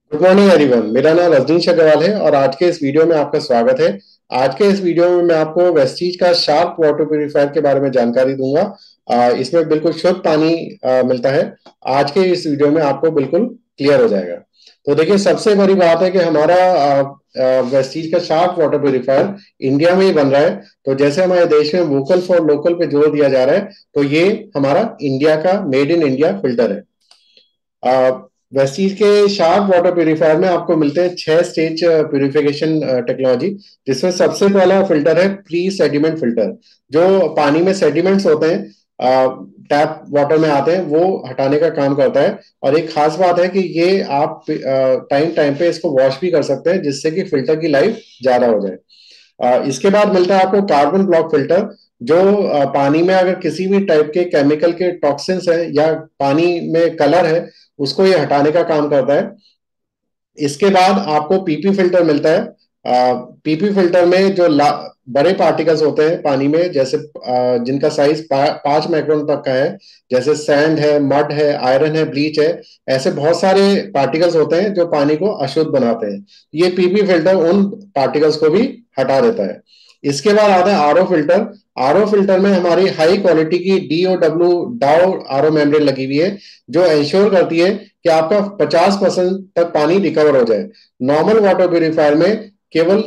Good morning everyone. मेरा नाम रजनीश अग्रवाल है और आज के इस वीडियो में आपका स्वागत है। आज के इस वीडियो में मैं आपको वेस्टीज का शार्प वाटर प्यूरिफायर के बारे में जानकारी दूंगा। इसमें बिल्कुल शुद्ध पानी मिलता है। आज के इस वीडियो में आपको बिल्कुल क्लियर हो जाएगा। तो देखिए, सबसे बड़ी बात है कि हमारा वेस्टीज का शार्प वाटर प्यूरिफायर इंडिया में ही बन रहा है। तो जैसे हमारे देश में वोकल फॉर लोकल पे जोर दिया जा रहा है, तो ये हमारा इंडिया का मेड इन इंडिया फिल्टर है। वेस्टीज के शार्प वाटर प्यूरिफायर में आपको मिलते हैं 6 स्टेज प्यूरिफिकेशन टेक्नोलॉजी, जिसमें सबसे पहला फिल्टर है प्री सेडिमेंट फिल्टर। जो पानी में सेडिमेंट्स होते हैं, टैप वाटर में आते हैं, वो हटाने का काम करता है। और एक खास बात है कि ये आप टाइम टाइम पे इसको वॉश भी कर सकते हैं, जिससे कि फिल्टर की लाइफ ज्यादा हो जाए। इसके बाद मिलता है आपको कार्बन ब्लॉक फिल्टर। जो पानी में अगर किसी भी टाइप के केमिकल के टॉक्सिन्स है या पानी में कलर है, उसको ये हटाने का काम करता है। इसके बाद आपको पीपी फिल्टर मिलता है। पीपी फिल्टर में जो बड़े पार्टिकल्स होते हैं पानी में, जैसे जिनका साइज 5 माइक्रोन तक का है, जैसे सैंड है, मड है, आयरन है, ब्लीच है। ऐसे बहुत सारे पार्टिकल्स होते हैं जो पानी को अशुद्ध बनाते हैं। ये पीपी फिल्टर उन पार्टिकल्स को भी हटा देता है। इसके बाद आता है आरओ फिल्टर। आरओ फिल्टर में हमारी हाई क्वालिटी की डीओडब्ल्यू डाउ आरओ मेम्ब्रेन लगी हुई है, जो इंश्योर करती है कि आपका 50% तक पानी रिकवर हो जाए। नॉर्मल वाटर प्यूरिफायर में केवल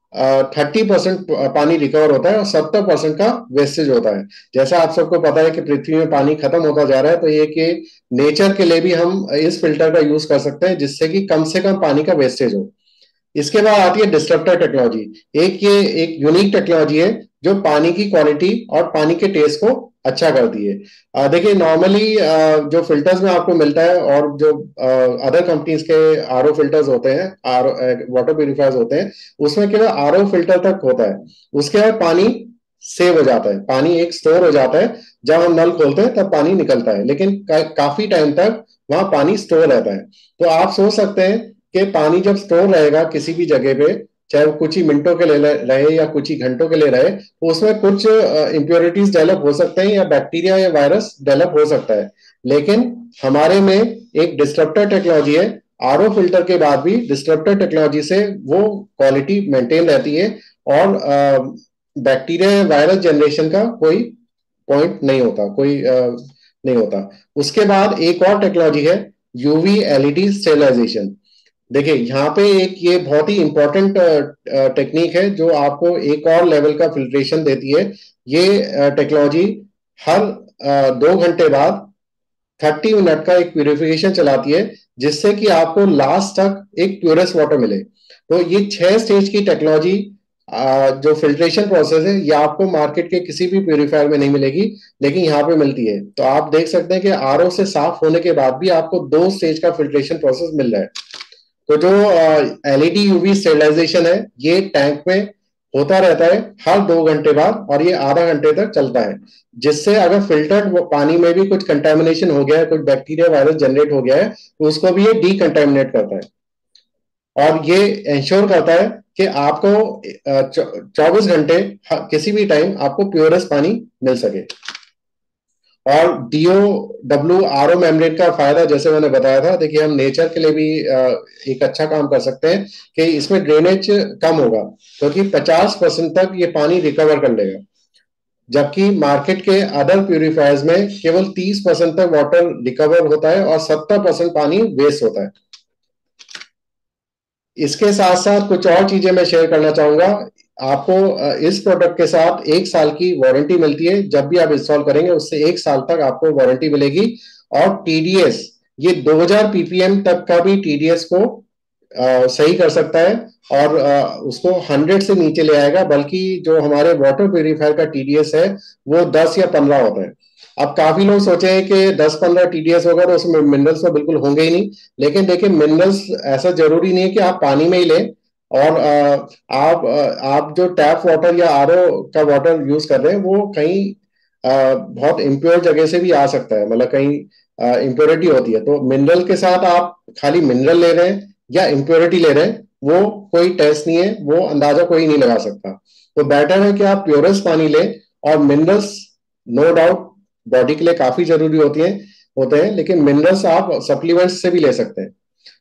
30% पानी रिकवर होता है और 70% का वेस्टेज होता है। जैसा आप सबको पता है कि पृथ्वी में पानी खत्म होता जा रहा है, तो ये कि नेचर के लिए भी हम इस फिल्टर का यूज कर सकते हैं, जिससे कि कम से कम पानी का वेस्टेज हो। इसके बाद आती है डिस्ट्रप्टर टेक्नोलॉजी। ये एक यूनिक टेक्नोलॉजी है जो पानी की क्वालिटी और पानी के टेस्ट को अच्छा करती है। देखिए, नॉर्मली जो फिल्टर्स में आपको मिलता है और जो अदर कंपनीज के आरओ फिल्टर्स होते हैं, आरओ वाटर प्यूरिफायर्स होते हैं, उसमें केवल आरओ फिल्टर तक होता है। उसके बाद पानी सेव हो जाता है, पानी एक स्टोर हो जाता है। जब हम नल खोलते हैं तब पानी निकलता है, लेकिन काफी टाइम तक वहां पानी स्टोर रहता है। तो आप सोच सकते हैं कि पानी जब स्टोर रहेगा किसी भी जगह पे, चाहे वो कुछ ही मिनटों के लिए रहे या कुछ ही घंटों के लिए रहे, तो उसमें कुछ इम्प्योरिटीज डेवलप हो सकते हैं या बैक्टीरिया या वायरस डेवलप हो सकता है। लेकिन हमारे में एक डिस्ट्रप्टर टेक्नोलॉजी है। आरओ फिल्टर के बाद भी डिस्ट्रप्टर टेक्नोलॉजी से वो क्वालिटी मेंटेन रहती है और बैक्टीरिया वायरस जनरेशन का कोई पॉइंट नहीं होता, कोई नहीं होता। उसके बाद एक और टेक्नोलॉजी है, यूवी एलईडी स्टेरिलाइजेशन। देखिए, यहाँ पे एक ये बहुत ही इंपॉर्टेंट टेक्निक है जो आपको एक और लेवल का फिल्ट्रेशन देती है। ये टेक्नोलॉजी हर 2 घंटे बाद 30 मिनट का एक प्यूरिफिकेशन चलाती है, जिससे कि आपको लास्ट तक एक प्योरेस्ट वाटर मिले। तो ये 6 स्टेज की टेक्नोलॉजी, जो फिल्ट्रेशन प्रोसेस है, ये आपको मार्केट के किसी भी प्यूरिफायर में नहीं मिलेगी, लेकिन यहाँ पे मिलती है। तो आप देख सकते हैं कि आरओ से साफ होने के बाद भी आपको 2 स्टेज का फिल्ट्रेशन प्रोसेस मिल रहा है। तो जो एलईडी यूवी स्टेरिलाइजेशन है, ये टैंक में होता रहता है हर 2 घंटे बाद, और ये आधा घंटे तक चलता है। जिससे अगर फिल्टर्ड पानी में भी कुछ कंटेमिनेशन हो गया है, कुछ बैक्टीरिया वायरस जनरेट हो गया है, तो उसको भी ये डीकंटेमिनेट करता है। और ये इंश्योर करता है कि आपको 24 घंटे किसी भी टाइम आपको प्योरेस्ट पानी मिल सके। और डीओ डब्ल्यू आरओ मेम्ब्रेन का फायदा जैसे मैंने बताया था, देखिए हम नेचर के लिए भी एक अच्छा काम कर सकते हैं कि इसमें ड्रेनेज कम होगा, क्योंकि 50% तक ये पानी रिकवर कर लेगा। जबकि मार्केट के अदर प्यूरिफायर्स में केवल 30% तक वाटर रिकवर होता है और 70% पानी वेस्ट होता है। इसके साथ साथ कुछ और चीजें मैं शेयर करना चाहूंगा। आपको इस प्रोडक्ट के साथ 1 साल की वारंटी मिलती है। जब भी आप इंस्टॉल करेंगे उससे 1 साल तक आपको वारंटी मिलेगी। और टीडीएस, ये 2000 पीपीएम तक का भी टीडीएस को सही कर सकता है, और उसको 100 से नीचे ले आएगा। बल्कि जो हमारे वाटर प्यूरिफायर का टीडीएस है, वो 10 या 15 होता है। अब काफी लोग सोचे हैं कि 10-15 टीडीएस होगा तो उसमें मिनरल्स तो बिल्कुल होंगे ही नहीं। लेकिन देखिए, मिनरल्स ऐसा जरूरी नहीं है कि आप पानी में ही लें। और आप जो टैप वाटर या आरओ का वाटर यूज कर रहे हैं, वो कहीं बहुत इम्प्योर जगह से भी आ सकता है, मतलब कहीं इम्प्योरिटी होती है। तो मिनरल के साथ आप खाली मिनरल ले रहे हैं या इम्प्योरिटी ले रहे हैं, वो कोई टेस्ट नहीं है, वो अंदाजा कोई नहीं लगा सकता। तो बेटर है कि आप प्योरेस्ट पानी लें। और मिनरल्स नो डाउट बॉडी के लिए काफी जरूरी होती हैं, होते हैं, लेकिन मिनरल्स आप सप्लीमेंट्स से भी ले सकते हैं।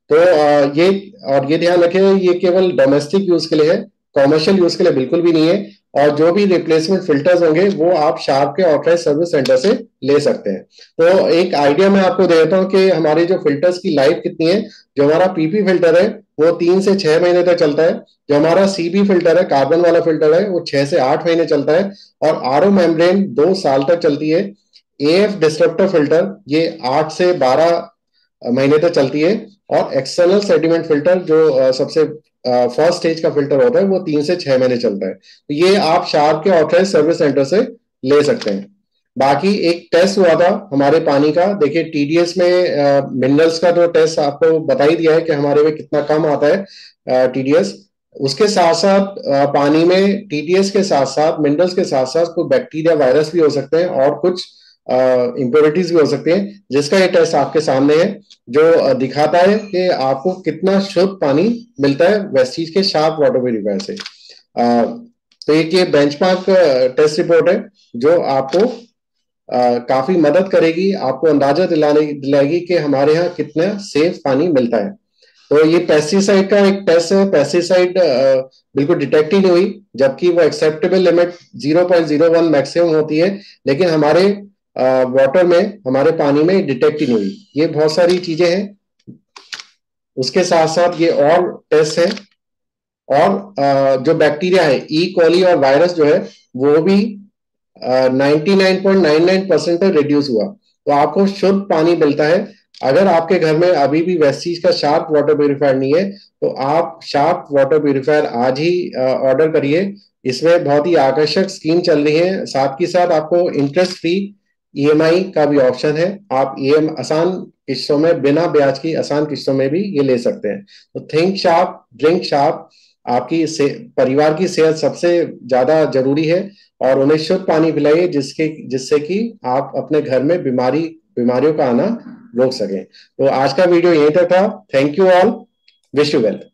तो ये ध्यान रखें, ये केवल डोमेस्टिक यूज के लिए है, कॉमर्शियल यूज के लिए बिल्कुल भी नहीं है। और जो भी रिप्लेसमेंट फिल्टर्स होंगे वो आप शार्प के ऑथराइज सर्विस सेंटर से ले सकते हैं। तो एक आइडिया मैं आपको दे देता हूँ कि हमारे जो फिल्टर्स की लाइफ कितनी है। जो हमारा पीपी फिल्टर है वो 3 से 6 महीने तक चलता है। जो हमारा सीबी फिल्टर है, कार्बन वाला फिल्टर है, वो 6 से 8 महीने चलता है। और आरओ मेम्ब्रेन 2 साल तक चलती है। एएफ डिस्ट्रप्टर फिल्टर ये 8 से 12 महीने तक चलती है। और एक्सटर्नल सेडिमेंट फिल्टर जो सबसे फर्स्ट स्टेज का फिल्टर होता है वो 3 से 6 महीने चलता है। तो ये आप शार्प के ऑथराइज सर्विस सेंटर से ले सकते हैं। बाकी एक टेस्ट हुआ था हमारे पानी का, देखिए टीडीएस में मिनरल्स का जो टेस्ट आपको बता ही दिया है कि हमारे में कितना कम आता है टीडीएस। उसके साथ साथ पानी में टीडीएस के साथ साथ मिनरल्स के साथ साथ कुछ बैक्टीरिया वायरस भी हो सकते हैं और कुछ इम्प्योरिटीज भी हो सकती हैं, जिसका ये टेस्ट आपके सामने है, जो दिखाता है कि आपको कितना शुद्ध पानी मिलता है वेस्टीज के शार्प वाटर प्यूरिफायर से। तो एक ये बेंचमार्क टेस्ट रिपोर्ट है जो आपको काफी मदद करेगी, आपको अंदाजा दिलाएगी कि हमारे यहाँ कितना सेफ पानी मिलता है। तो ये पेस्टिसाइड का एक टेस्ट है, पेस्टिसाइड बिल्कुल डिटेक्ट ही नहीं हुई, जबकि वो एक्सेप्टेबल लिमिट 0.01 मैक्सिमम होती है, लेकिन हमारे वाटर में, हमारे पानी में डिटेक्ट ही नहीं हुई। ये बहुत सारी चीजें हैं। उसके साथ साथ ये और टेस्ट है। और जो बैक्टीरिया है ई कोली और वायरस जो है वो भी 99.99% तक रिड्यूस हुआ। तो आपको शुद्ध पानी मिलता है। अगर आपके घर में अभी भी वेस्टीज का शार्प वाटर प्यूरिफायर नहीं है तो आप शार्प वाटर प्यूरिफायर आज ही ऑर्डर करिए। इसमें बहुत ही आकर्षक स्कीम चल रही है, साथ ही साथ आपको इंटरेस्ट फ्री ईएमआई का भी ऑप्शन है। आप ईएम आसान किस्तों में, बिना ब्याज की आसान किस्तों में भी ये ले सकते हैं। तो थिंक शार्प, ड्रिंक शार्प। आपकी परिवार की सेहत सबसे ज्यादा जरूरी है और उन्हें शुद्ध पानी पिलाइए जिससे कि आप अपने घर में बीमारियों का आना रोक सकें। तो आज का वीडियो यहीं तक था। Thank you all. Wish you well.